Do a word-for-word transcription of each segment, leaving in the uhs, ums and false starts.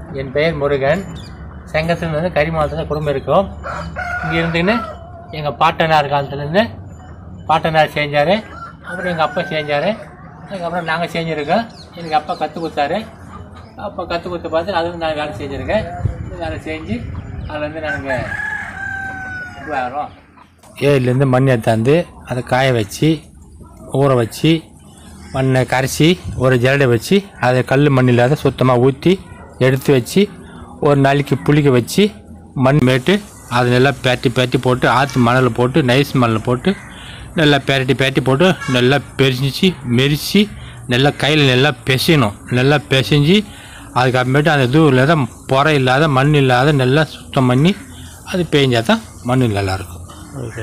என் பெயர் முருகன். செங்கத்திலிருந்து கரிமாவட்டத்தில் குடும்பம் இருக்கும். இங்கே இருந்துன்னு எங்கள் பாட்டனார் காலத்துலேருந்து பாட்டனார் செஞ்சார். அப்புறம் எங்கள் அப்பா செஞ்சார். அதுக்கப்புறம் நாங்கள் செஞ்சுருக்கோம். எனக்கு அப்பா கற்றுக் கொடுத்தாரு. அப்பா கற்றுக் கொடுத்து பார்த்து அதுவும் நான் வேலை செஞ்சுருக்கேன். வேலை செஞ்சு அதுலேருந்து நாங்கள் வரோம். ஏரிலேருந்து மண் எடுத்தாந்து அதை காய வச்சு ஊற வச்சு மண்ணை கரைச்சி ஒரு ஜல்லடை வச்சு அதை கல் மண் இல்லாத சுத்தமாக ஊற்றி எடுத்து வச்சு ஒரு நாளைக்கு புளிக்க வச்சு மண் மேட்டு அதை நல்லா பேட்டி பேட்டி போட்டு ஆற்று மணலில் போட்டு நைஸ் மணலில் போட்டு நல்லா பேரட்டி பேட்டி போட்டு நல்லா பெரிச்சு மெரிச்சு நல்லா கையில் நல்லா பிசையணும். நல்லா பிசைஞ்சு அதுக்கப்புறமேட்டு அந்த இது இல்லாத புறை இல்லாத மண் இல்லாத நல்லா சுத்தம் பண்ணி அது பேஞ்சால் தான் மண் நல்லாயிருக்கும். ஓகே.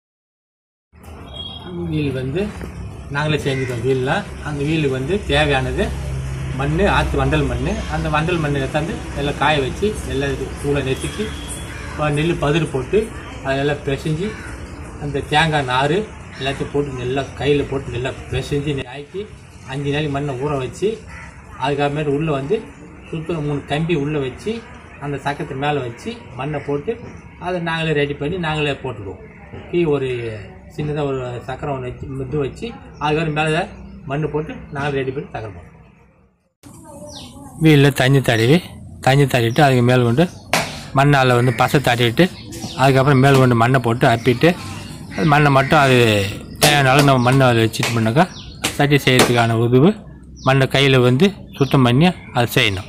வீல் வந்து நாங்களே செஞ்சுட்டோம். வீல்லாம் அந்த வீலுக்கு வந்து தேவையானது மண், ஆற்று வண்டல் மண். அந்த வண்டல் மண்ணை எடுத்தாந்து நல்லா காய வச்சு நல்லா சூளை நெசுக்கி நெல் பதிர் போட்டு அதை நல்லா பிசைஞ்சு அந்த தேங்காய் நார் எல்லாத்தையும் போட்டு நல்லா கையில் போட்டு நல்லா பிசைஞ்சு ஆக்கி அஞ்சு நாளைக்கு மண்ணை ஊற வச்சு அதுக்கப்புறமேட்டு உள்ளே வந்து சுத்தம் மூணு கம்பி உள்ளே வச்சு அந்த சக்கத்தை மேலே வச்சு மண்ணை போட்டு அதை நாங்களே ரெடி பண்ணி நாங்களே போட்டுடுவோம். கீ ஒரு சின்னதாக ஒரு சக்கரை ஒன்று வச்சு இது வச்சு அதுக்கப்புறம் மேலே மண் போட்டு நாங்களே ரெடி பண்ணி சக்கரை போடுவோம். வீலில் தண்ணி தடவி தண்ணி தடவிட்டு அதுக்கு மேல் கொண்டு மண்ணால் வந்து பசை தடவிட்டு அதுக்கப்புறம் மேல் கொண்டு மண்ணை போட்டு அப்பிட்டு அது மண்ணை மட்டும் அது தேவையான அளவு நம்ம மண்ணை அதை வச்சுட்டு பண்ணாக்கா சட்டி செய்கிறதுக்கான உதவு மண்ணை கையில் வந்து சுத்தம் பண்ணி அதை செய்யணும்.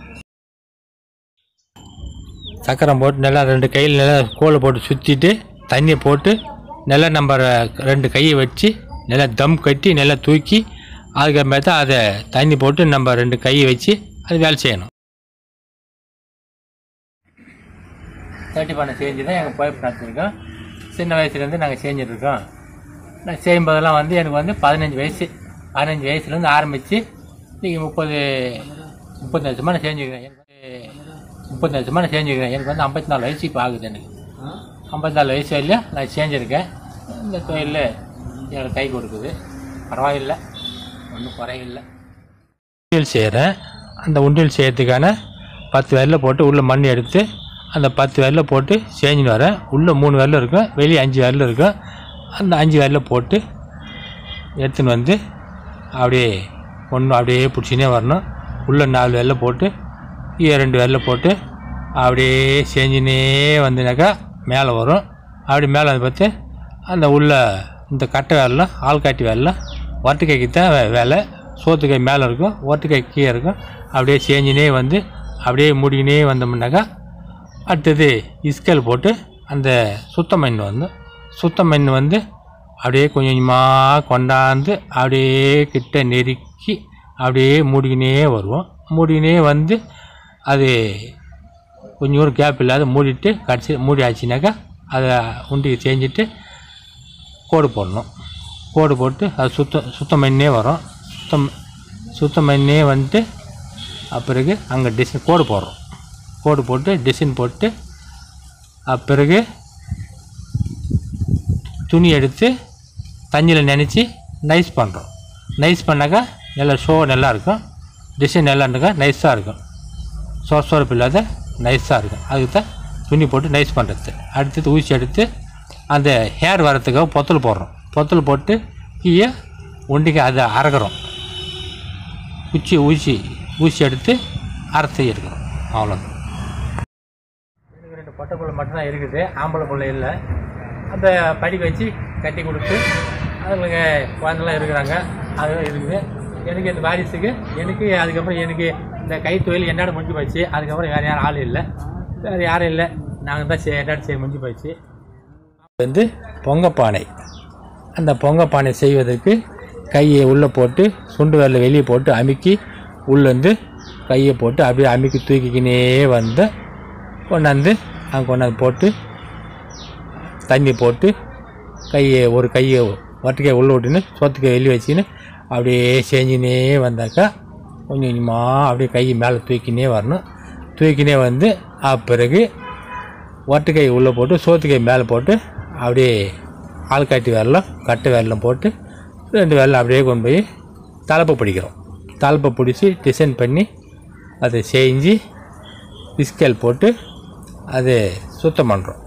சக்கரை போட்டு நல்லா ரெண்டு கையில் நல்லா கோலை போட்டு சுற்றிட்டு தண்ணியை போட்டு நல்லா நம்ம ரெண்டு கையை வச்சு நல்லா தம் கட்டி நல்லா தூக்கி அதுக்கப்புறமேட்டு அதை தண்ணி போட்டு நம்ம ரெண்டு கையை வச்சு அது வேலை செய்யணும். சட்டி பண்ணை செஞ்சு தான் எங்கள் பைப் நடத்திருக்கோம். சின்ன வயசுலேருந்து நாங்கள் செஞ்சுட்ருக்கோம். நான் செய்யும்போதெல்லாம் வந்து எனக்கு வந்து பதினஞ்சு வயசு பதினஞ்சு வயசுலேருந்து ஆரம்பித்து இன்றைக்கி முப்பது முப்பத்தஞ்சு வருஷமாக நான் செஞ்சுக்கிறேன். எனக்கு முப்பத்தஞ்சு வருஷமாக நான் செஞ்சுக்கிறேன். எனக்கு வந்து ஐம்பத்தி நாலு வயசு இப்போ ஆகுது. எனக்கு ஐம்பத்தி நாலு வயசு வரையிலும் நான் செஞ்சுருக்கேன். இந்த தொழிலில் எனக்கு கை கொடுக்குது. பரவாயில்லை, ஒன்றும் குறையில்லை. உண்டியல் செய்கிறேன். அந்த உண்டியல் செய்கிறதுக்கான பத்து விரல போட்டு உள்ளே மண் எடுத்து அந்த பத்து விரல போட்டு செஞ்சுன்னு வரேன். உள்ளே மூணு விரல இருக்கும், வெளியே அஞ்சு விரல இருக்கும். அந்த அஞ்சு விரல போட்டு எடுத்துன்னு வந்து அப்படியே ஒன்று அப்படியே பிடிச்சினே வரணும். உள்ளே நாலு விரல போட்டு ரெண்டு விரல போட்டு அப்படியே செஞ்சுனே வந்தினாக்கா மேலே வரும். அப்படி மேலே வந்து பார்த்து அந்த உள்ள இந்த கட்டை வேலைலாம் ஆள்காட்டி வேலைலாம் ஒட்டுக்கைக்கு தான் வேலை. சோத்துக்கை மேலே இருக்கும், ஒட்டுக்கை கீழே இருக்கும். அப்படியே செஞ்சுனே வந்து அப்படியே முடிக்கினே வந்தோம்னாக்கா அடுத்தது இஸ்கேல் போட்டு அந்த சுத்தம் மண் வந்து சுத்தம் மண் வந்து அப்படியே கொஞ்சம் கொஞ்சமாக கொண்டாந்து அப்படியே கிட்ட நெருக்கி அப்படியே மூடிக்கினே வருவோம். மூடிக்கினே வந்து அது கொஞ்சம் ஒரு கேப் இல்லாத மூடிட்டு கடைசி மூடி ஆச்சுனாக்கா அதை உண்டிக்கு செஞ்சுட்டு கோடு போடணும். கோடு போட்டு அது சுத்தம் சுத்தம் பண்ணே வரும். சுத்தம் சுத்தம் பண்ணே வந்துட்டு அப்பிறகு அங்கே டிசைன் கோடு போடுறோம். கோடு போட்டு டிசைன் போட்டு அப்பிறகு துணி எடுத்து தண்ணியில் நினச்சி நைஸ் பண்ணுறோம். நைஸ் பண்ணாக்கா நல்லா ஷோ நல்லாயிருக்கும். டிசைன் நல்லாருக்கா நைஸாக இருக்கும். சொரசொரப்பு இல்லாத நைஸாக இருக்கும். அதுக்கு தான் துணி போட்டு நைஸ் பண்ணுறது. அடுத்தது ஊசி எடுத்து அந்த ஹேர் வரத்துக்காக பொத்தல் போடுறோம். பொத்தல் போட்டு கீழே ஒண்டிக்கு அதை அரைக்கிறோம். குச்சி ஊசி ஊசி எடுத்து அரைச்சி எடுக்கிறோம். அவ்வளோதான். எனக்கு ரெண்டு பொட்டை பிள்ளை மட்டும்தான் இருக்குது, ஆம்பளை பிள்ளை இல்லை. அந்த படிக்க வச்சு கட்டி கொடுத்து அதுங்களுக்கு குழந்தைலாம் இருக்கிறாங்க. அதுவும் இருக்குது. எனக்கு இந்த வாரிசுக்கு எனக்கு அதுக்கப்புறம் எனக்கு இந்த கைத்தொழில் என்னோட முடிஞ்சு போச்சு. அதுக்கப்புறம் வேறு யாரும் ஆள் இல்லை, வேறு யாரும் இல்லை. நாங்கள் தான் செய் என்னோட செய்ய முடிஞ்சு போச்சு. வந்து பொங்கப்பானை. அந்த பொங்கப்பானை செய்வதற்கு கையை உள்ளே போட்டு சுண்டு விரல வெளியே போட்டு அமுக்கி உள்ளேருந்து கையை போட்டு அப்படியே அமுக்கி தூக்கிக்கினே வந்து கொண்டாந்து அங்கே கொண்டாந்து போட்டு தண்ணி போட்டு கையை ஒரு கையை ஒட்டுக்கையை உள்ளே விட்டுன்னு சொத்துக்கை வெளியே வச்சுக்கின்னு அப்படியே செஞ்சுனே வந்தாக்கா கொஞ்சம் கொஞ்சமாக அப்படியே கை மேலே தூக்கினே வரணும். தூக்கினே வந்து பிறகு ஒட்டுக்கை உள்ளே போட்டு சோத்துக்கை மேலே போட்டு அப்படியே ஆள்காட்டி விரலாம் கட்டு விரலாம் போட்டு ரெண்டு விரலாம் அப்படியே கொண்டு போய் தலைப்பை பிடிக்கிறோம். தலைப்பை பிடிச்சி டிசைன் பண்ணி அதை செஞ்சு இஸ்கேல் போட்டு அது சுத்தம் பண்ணுறோம்.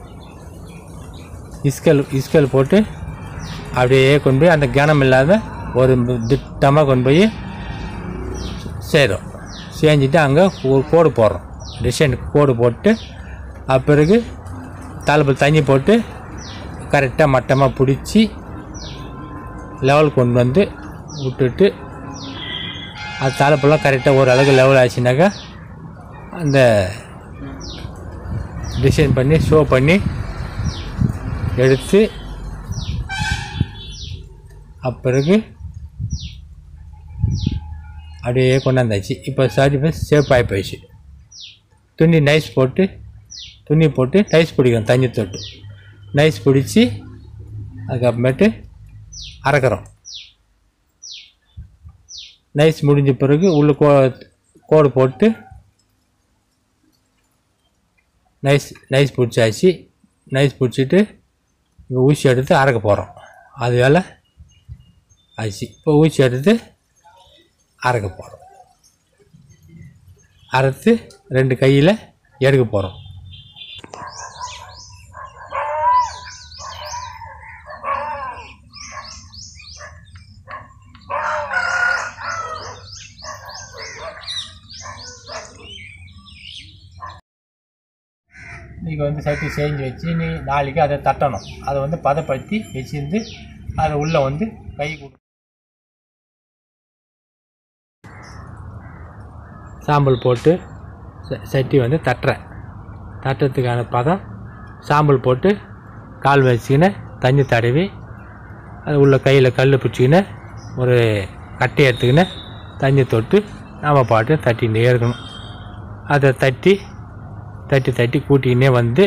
இஸ்கேல் இஸ்கேல் போட்டு அப்படியே கொண்டு போய் அந்த கனம் இல்லாத ஒரு திட்டமாக கொண்டு போய் செய்கிறோம். செஞ்சுட்டு அங்கே ஒரு கோடு போடுறோம், டிசைனுக்கு கோடு போட்டு அப்பிறகு தலைப்பில் தண்ணி போட்டு கரெக்டாக மட்டமாக பிடிச்சி லெவல் கொண்டு வந்து விட்டுட்டு அது தலைப்பெல்லாம் கரெக்டாக ஒரு அளவுக்கு லெவல் ஆச்சுனாக்கா அந்த டிசைன் பண்ணி ஷோ பண்ணி எடுத்து அப்பிறகு அப்படியே கொண்டாந்தாச்சு. இப்போ சாரி சேஃப் ஆகி போயிடுச்சு. துணி நைஸ் போட்டு துணி போட்டு நைஸ் பிடிக்கிறோம், தண்ணி தொட்டு நைஸ் பிடிச்சி அதுக்கப்புறமேட்டு அரைக்கிறோம். நைஸ் முடிஞ்ச பிறகு உள்ள கோ கோடு போட்டு நைஸ் நைஸ் பிடிச்சாச்சு. நைஸ் பிடிச்சிட்டு இப்போ ஊசி எடுத்து அரைக்க போகிறோம். அது வேலை ஆச்சு. இப்போ ஊசி எடுத்து அரைக்க போகிறோம். அரைத்து ரெண்டு கையில் எடுக்க போகிறோம். நீங்கள் வந்து சட்டி செஞ்சு வச்சு நீ நாளைக்கு அதை தட்டணும். அதை வந்து பதப்படுத்தி வச்சுருந்து அதை உள்ளே வந்து கை கொடு சாம்பல் போட்டு சட்டி வந்து தட்டுறேன். தட்டுறதுக்கான பதம் சாம்பல் போட்டு கால் வச்சுக்கின்னு தண்ணி தடவி அது உள்ள கையில் கல் பிடிச்சிக்கின்னு ஒரு கட்டை எடுத்துக்கின்னு தண்ணி தொட்டு நாம் பாட்டு தட்டிகிட்டே இருக்கணும். அதை தட்டி தட்டி தட்டி கூட்டிக்கின்னே வந்து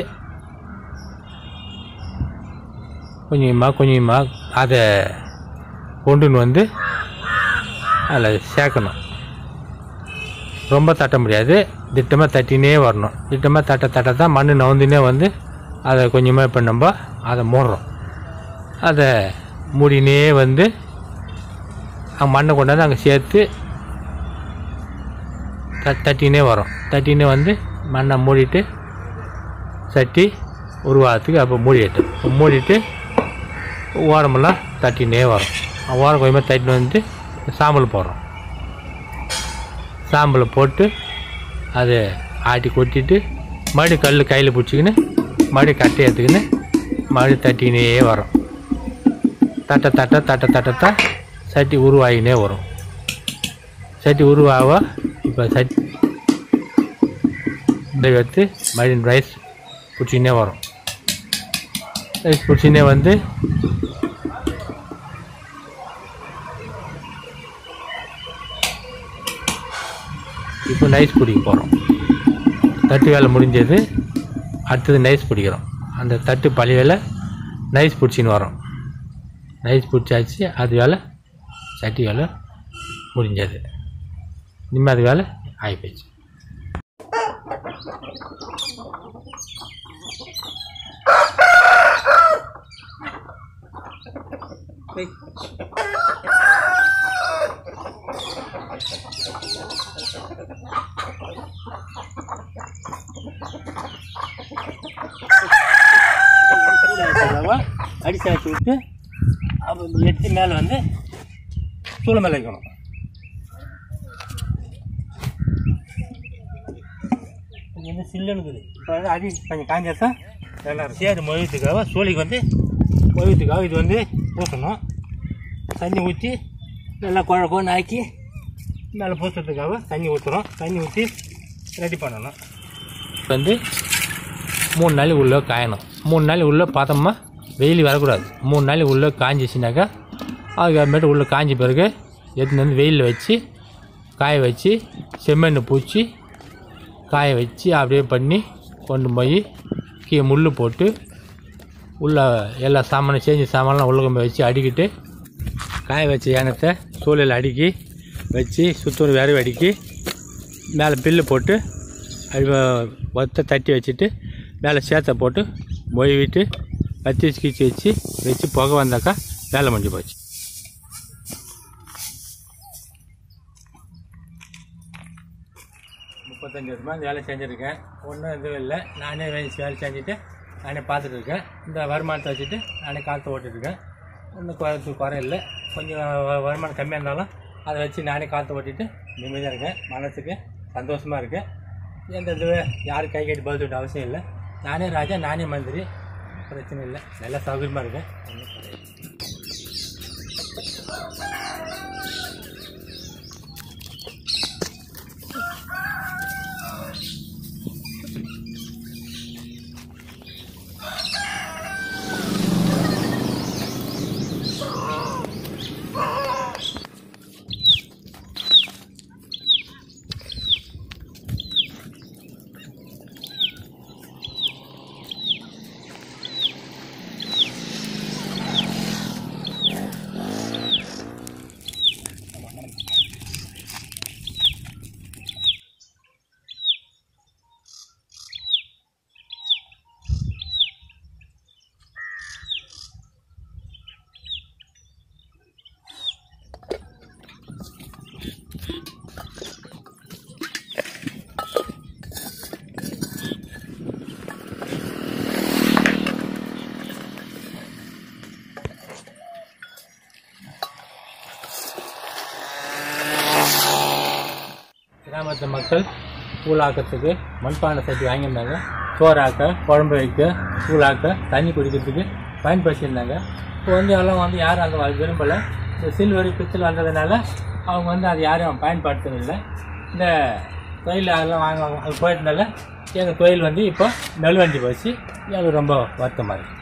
கொஞ்சமாக கொஞ்சமாக அதை கொண்டுன்னு வந்து அதில் சேர்க்கணும். ரொம்ப தட்ட முடியாது, திட்டமாக தட்டினே வரணும். திட்டமாக தட்ட தட்ட தான் மண் நவுந்துனே வந்து அதை கொஞ்சமாக இப்போ நம்ம அதை மூடுறோம். அதை மூடினே வந்து அங்கே மண்ணை கொண்டாந்து அங்கே சேர்த்து த தட்டினே வரும். தட்டினே வந்து மண்ணை மூடிட்டு சட்டி உருவாகிறதுக்கு அப்போ மூடிட்டு மூடிட்டு ஓரமெல்லாம் தட்டினே வரும். ஓரம் கொஞ்சமாக தட்டின்னு வந்து சாம்பல் போடுறோம். சாம்பலை போட்டு அதை ஆட்டி கொட்டிட்டு மறுபடி கல் கையில் பிடிச்சிக்கின்னு மறுபடி கட்டை எடுத்துக்கின்னு மறுபடி தட்டினே வரும். தட்ட தட்ட தட்ட தட்டத்தான் சட்டி உருவாகினே வரும். சட்டி உருவாக இப்போ சட்டி எடுத்து மறுபடி ரைஸ் பிடிச்சிக்கினே வரும். ரைஸ் பிடிச்சினே வந்து இப்போ நைஸ் பிடிக்க போகிறோம். தட்டு வேலை முடிஞ்சது, அடுத்தது நைஸ் பிடிக்கிறோம். அந்த தட்டு பழைய வேலை நைஸ் பிடிச்சின்னு வரோம். நைஸ் பிடிச்சாச்சு, அது வேலை சட்டி வேலை முடிஞ்சது. இனிமேல் அது வேலை ஆகிப்போச்சு. அடிச்சு வச்சு விட்டு அப்போ எட்டு மேலே வந்து சூளை மேலே வைக்கணும். இது வந்து சில்லுன்னு இப்போ வந்து அடி கொஞ்சம் காஞ்சாதான் நல்லா இருக்கும். சேரு மொழியத்துக்காக சூளைக்கு வந்து மொழியத்துக்காக இது வந்து பூசணும். தண்ணி ஊற்றி நல்லா குழ குழன்னு ஆக்கி மேலே பூசுறதுக்காக தண்ணி ஊற்றுறோம். தண்ணி ஊற்றி ரெடி பண்ணணும். இப்போ வந்து மூணு நாளைக்கு உள்ளே காயணும். மூணு நாளைக்கு உள்ளே பார்த்தோம்னா வெயில் வரக்கூடாது. மூணு நாளைக்கு உள்ளே காஞ்சிச்சுனாக்கா அதுக்கப்புறமேட்டு உள்ளே காய்ஞ்ச பிறகு எடுத்துன்னு வந்து வெயிலில் வச்சு காய வச்சு செம்மண்ணை பூச்சி காய வச்சு அப்படியே பண்ணி கொண்டு போய் கீழே முள் போட்டு உள்ள எல்லா சாமானும் செஞ்சு சாமான்லாம் உள்ள கொண்டு வச்சு அடிக்கிட்டு காய வச்ச ஏனத்தை சூழலில் அடுக்கி வச்சு சுத்தூர் விரவி அடுக்கி மேலே பில்லு போட்டு அது ஒத்த தட்டி வச்சுட்டு மேலே சேத்தை போட்டு மொழிவிட்டு கத்தி வச்சு கீச்சு வச்சு வச்சு புகை வந்தாக்கா வேலை முடிஞ்சு போச்சு. முப்பத்தஞ்சு வருஷமாக இந்த வேலை செஞ்சுருக்கேன். ஒன்றும் எதுவும் இல்லை. நானே வேலை வேலை செஞ்சுட்டு நானே பார்த்துட்டு இருக்கேன். இந்த வருமானத்தை வச்சுட்டு நானே காற்று ஓட்டிகிட்ருக்கேன். ஒன்றும் குறை குறை இல்லை. கொஞ்சம் வருமானம் கம்மியாக இருந்தாலும் அதை வச்சு நானே காற்று ஓட்டிட்டு நிம்மதியாக இருக்கேன். மனசுக்கு சந்தோஷமாக இருக்குது. எந்த இது யாரும் கை கட்டி பதில் விட்ட அவசியம் இல்லை. நானே ராஜா, நானே மந்திரி. பிரச்சனை இல்லை. நல்லா சௌகரியமாக இருக்கேன். ஒன்றும் கிடையாது. கிராமத்து மக்கள் கூழாக்கத்துக்கு மண்பானை சட்டி வாங்கியிருந்தாங்க. சோறாக்க, குழம்பு வைக்க, கூழாக்க, தண்ணி குடிக்கிறதுக்கு பயன்படுத்தியிருந்தாங்க. இப்போ வந்து எல்லாம் வந்து யாரும் அந்த விரும்பலை. இந்த சில்வர் பித்தல் வந்ததுனால அவங்க வந்து அது யாரும் பயன்படுத்துறதில்லை. இந்த தொழில் அதெல்லாம் வாங்குவாங்க. அது போயிட்டனால எங்கள் தொழில் வந்து இப்போ நெல்வண்டி போச்சு. எங்களுக்கு ரொம்ப வருத்தமாக இருக்குது.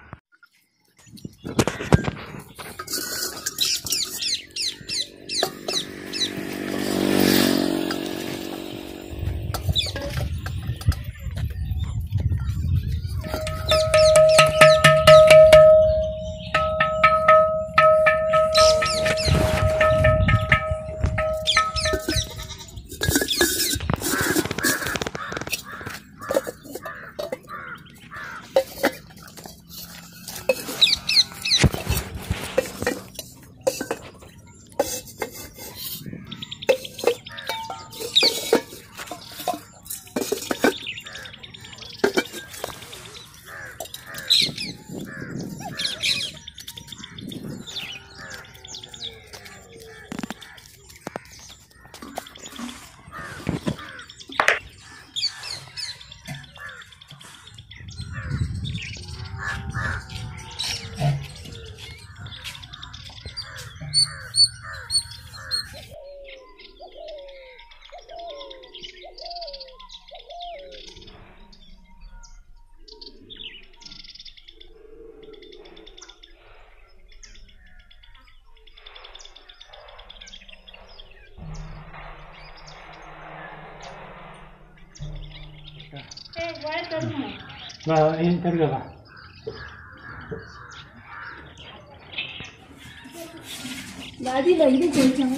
दादी लगी चल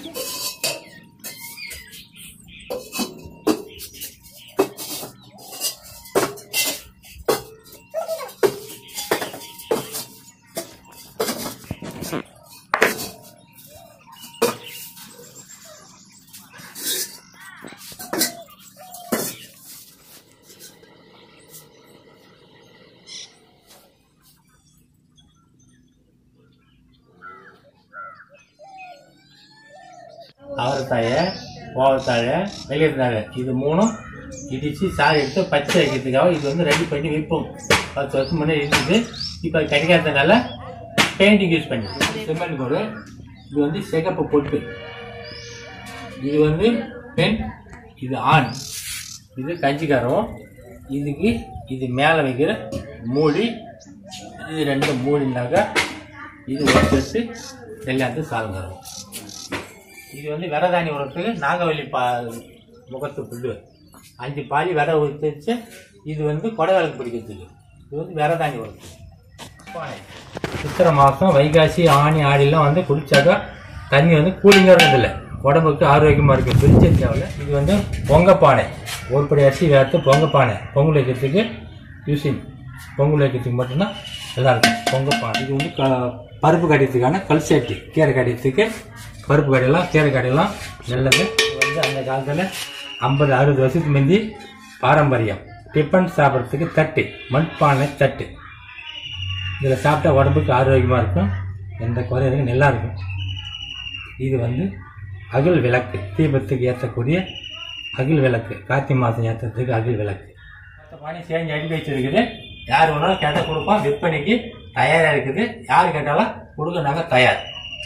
அவரைத்தாழை, கோவத்தாழை, வெள்ளரித்தாழை இது மூணும் இடித்து சாறு எடுத்து பச்சை வைக்கிறதுக்காக இது வந்து ரெடி பண்ணி விற்போம். பத்து வருஷம் முன்னே இருக்குது. இப்போ அது கிடைக்காததுனால பெயிண்டிங் யூஸ் பண்ணி சிமெண்ட் கோடு. இது வந்து சிகப்பு பொட்டு. இது வந்து பெண், இது ஆண், இது கஞ்சிக்காரம். இதுக்கு இது மேலே வைக்கிற மூடி. இது ரெண்டு மூடினாக்கா இது ஒரு செட்டு எல்லாத்தையும் சாலங்காரம். இது வந்து விரதானி உரத்துக்கு நாகவல்லி பா முகத்து புல்லு அஞ்சு பாலி விதை ஊற்றிச்சு. இது வந்து கொடை விளக்கு பிடிக்கிறதுக்கு. இது வந்து விரதானி உரத்துக்கு. சித்திரை மாதம் வைகாசி ஆணி ஆடிலாம் வந்து குடிச்சாக்கா தண்ணி வந்து கூலிங்காக இருந்ததில்லை, உடம்புக்கு ஆரோக்கியமாக இருக்குது. பிரிச்ச தேவையில்ல. இது வந்து பொங்கப்பானை, ஒரு படி அரிசி வேர்த்து பொங்கப்பானை பொங்கல் வைக்கிறதுக்கு யூஸிங். பொங்கல் வைக்கிறதுக்கு மட்டும்தான் நல்லாயிருக்கும் பொங்கப்பானை. இது வந்து க பருப்பு கடையத்துக்கான கல் சேட்டி. கீரை கடையத்துக்கு பருப்பு கடையெல்லாம் கீரை கடையெல்லாம் நல்லது. இது வந்து அந்த காலத்தில் ஐம்பது அறுபது வருஷத்துக்கு முந்தி பாரம்பரியம் டிஃபன் சாப்பிட்றதுக்கு தட்டு மண்பானை தட்டு. இதில் சாப்பிட்டா உடம்புக்கு ஆரோக்கியமாக இருக்கும், எந்த குறையும் நல்லா இருக்கும். இது வந்து அகல் விளக்கு, தீபத்துக்கு ஏற்றக்கூடிய அகல் விளக்கு, கார்த்திகை மாதம் ஏற்றுறதுக்கு அகல் விளக்கு. பானை செஞ்சு அடி வச்சிருக்குது. யார் வேணாலும் கேட்டால் கொடுப்போம், விற்பனைக்கு தயாராக இருக்குது. யார் கேட்டாலும் கொடுக்க நாங்கள் தயார்.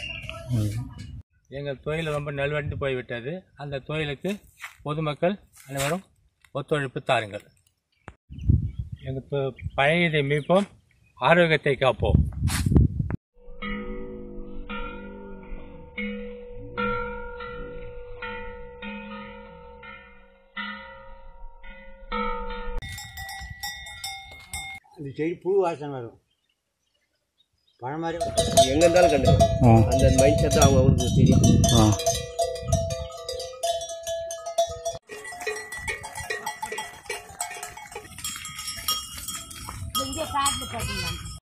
எங்கள் தொழில் ரொம்ப நல்வண்டு போய்விட்டது. அந்த தொழிலுக்கு பொதுமக்கள் அனைவரும் ஒத்துழைப்பு தாருங்கள். எங்கள் பழையதை மீட்போம், ஆரோக்கியத்தை காப்போம். அந்த செடி பூ வாசனை வரும், பழம் மாதிரி எங்கே இருந்தாலும் கண்டுக்கலாம். அந்த மைண்ட் செட்டு அவங்க அவங்களுக்கு தெரியும். இங்கே காட்டில் பார்த்தீங்களா?